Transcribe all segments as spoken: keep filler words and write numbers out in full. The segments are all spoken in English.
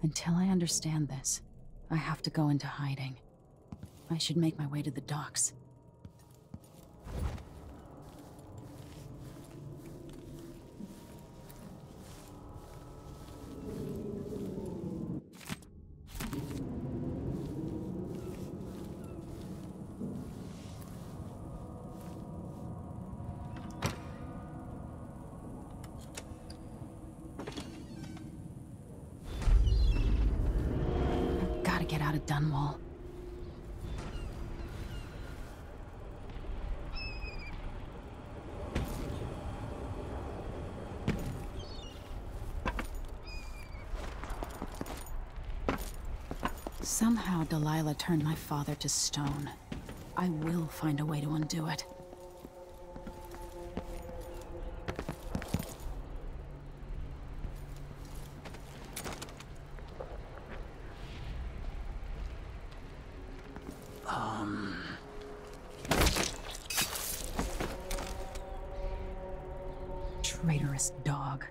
Until I understand this, I have to go into hiding. I should make my way to the docks. I've got to get out of Dunwall. Somehow Delilah turned my father to stone. I will find a way to undo it. Um... Traitorous dog.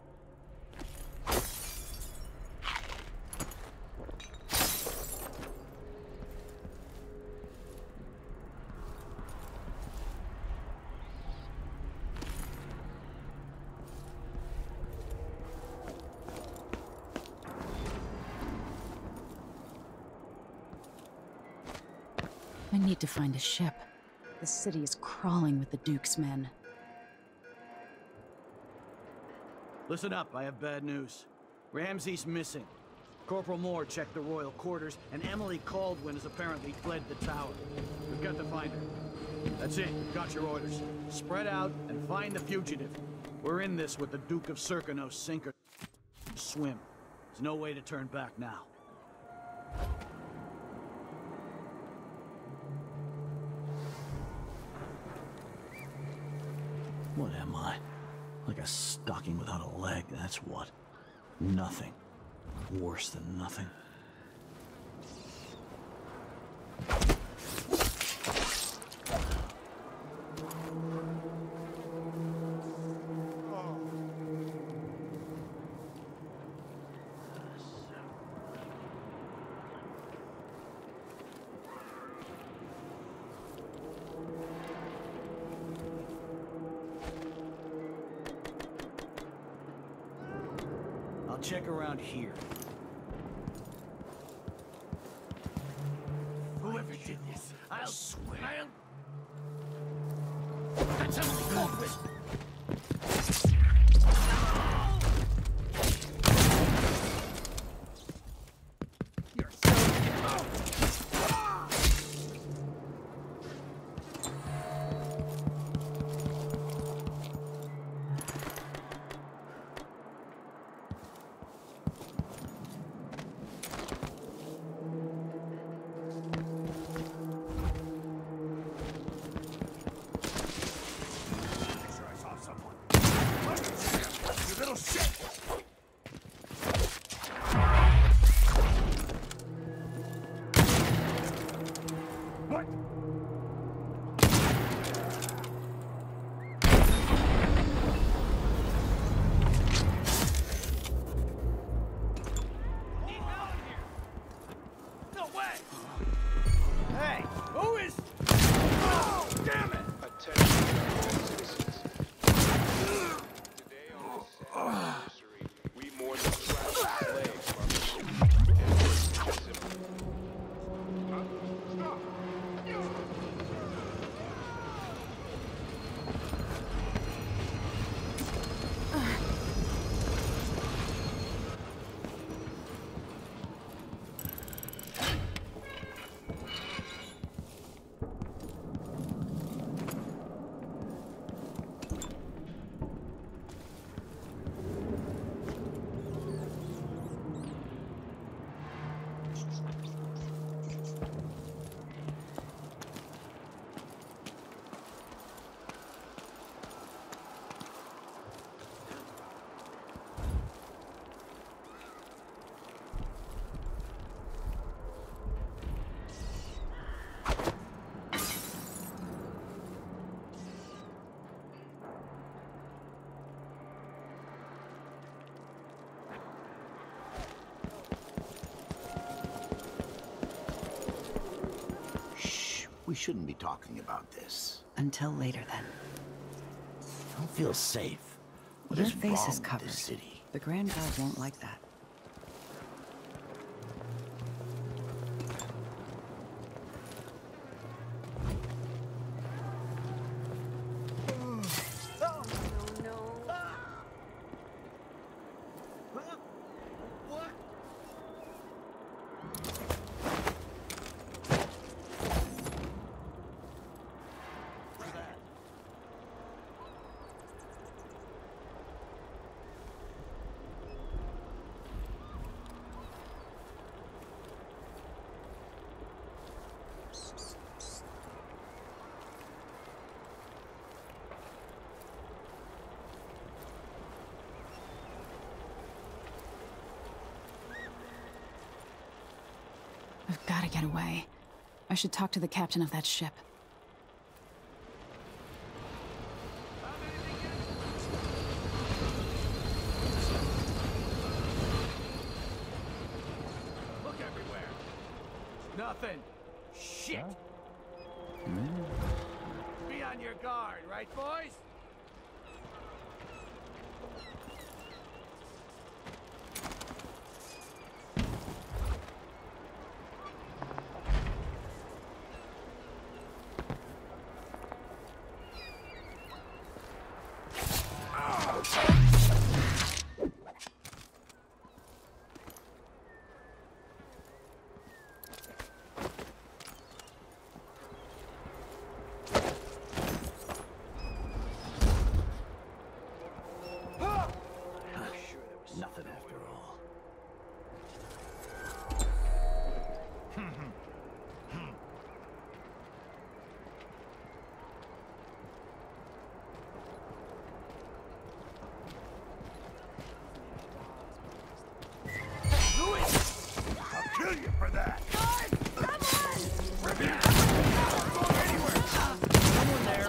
I need to find a ship. The city is crawling with the Duke's men. Listen up, I have bad news. Ramsey's missing. Corporal Moore checked the royal quarters, and Emily Caldwin has apparently fled the tower. We've got to find her. That's it, you've got your orders. Spread out and find the fugitive. We're in this with the Duke of Serkonos sink or swim. There's no way to turn back now. What am I? Like a stocking without a leg, that's what. Nothing. Worse than nothing. I'll check around here. Whoever did this, I'll swear. I'll... That's Emily Caldwin! You're so... shouldn't be talking about this. Until later, then. I don't feel safe. What Your is face wrong is with covered. this city? The Grand Guard won't like that. I've got to get away. I should talk to the captain of that ship. Look everywhere. Nothing. Shit. Be on your guard, right, boys? Nothing after all. I'll kill you for that! Someone there.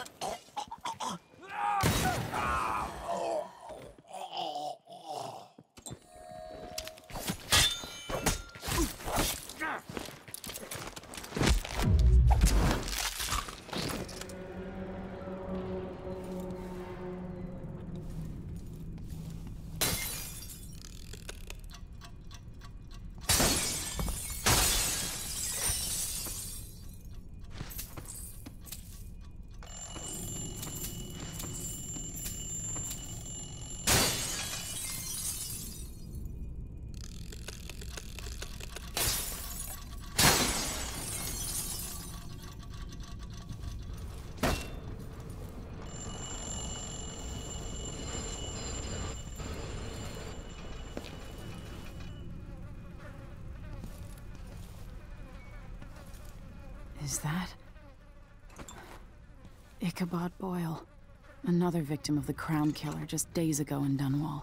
Is that... Ichabod Boyle. Another victim of the Crown Killer just days ago in Dunwall.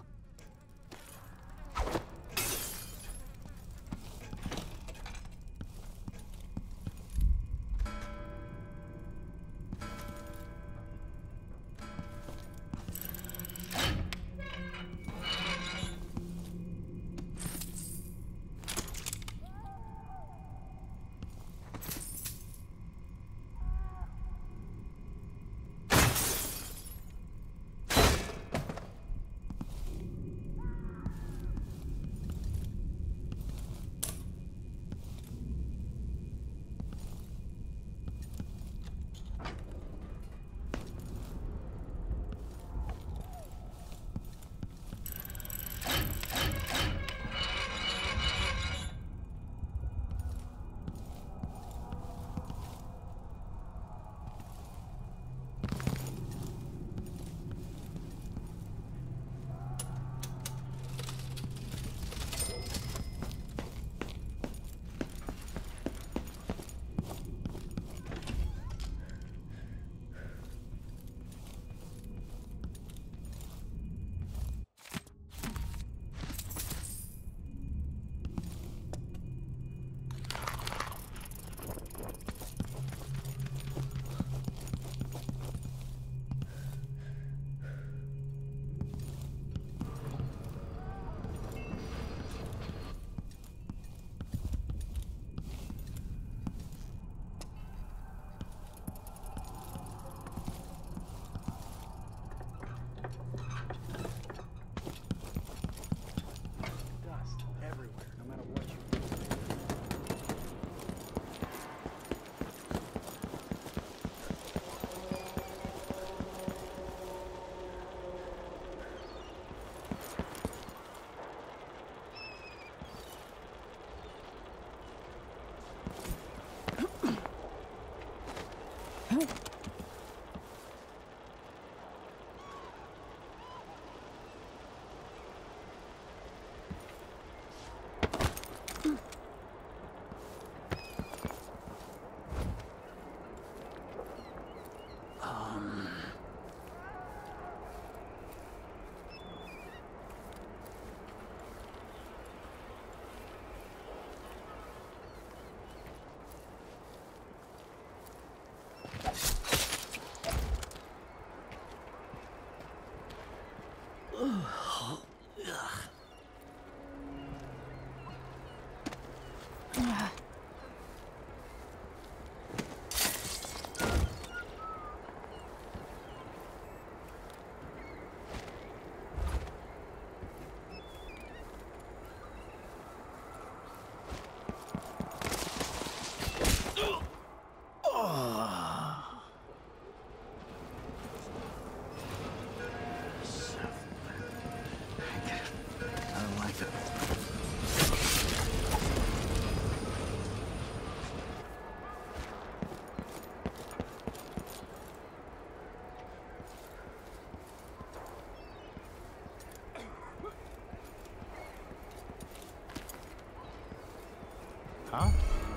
Huh?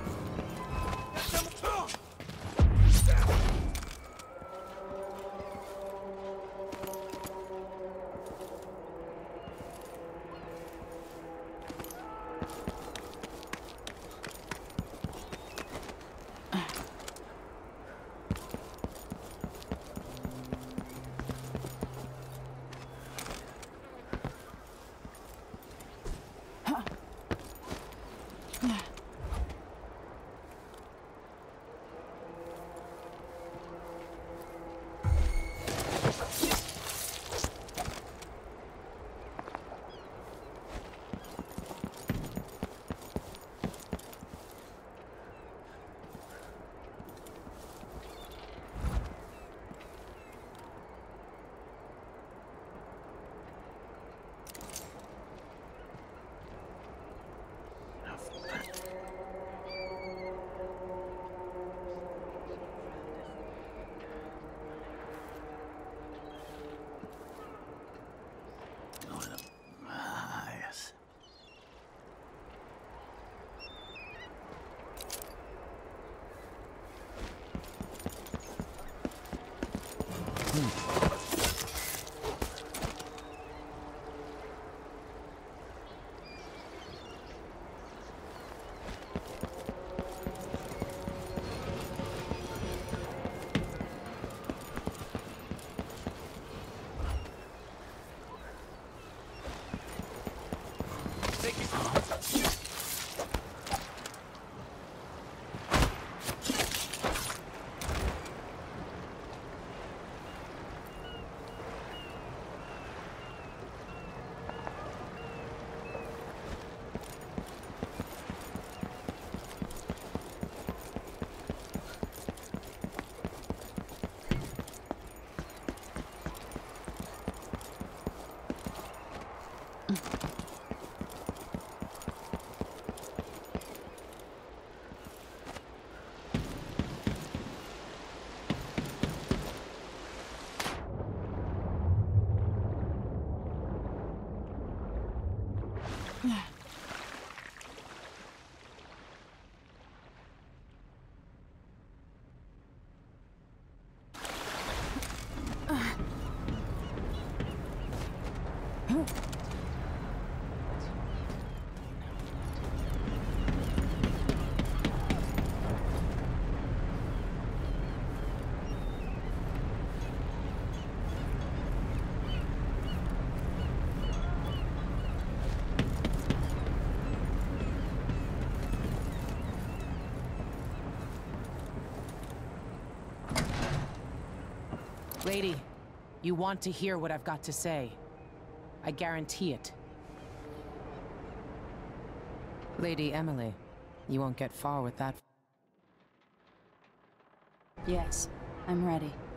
Lady, you want to hear what I've got to say. I guarantee it. Lady Emily, you won't get far with that. Yes, I'm ready.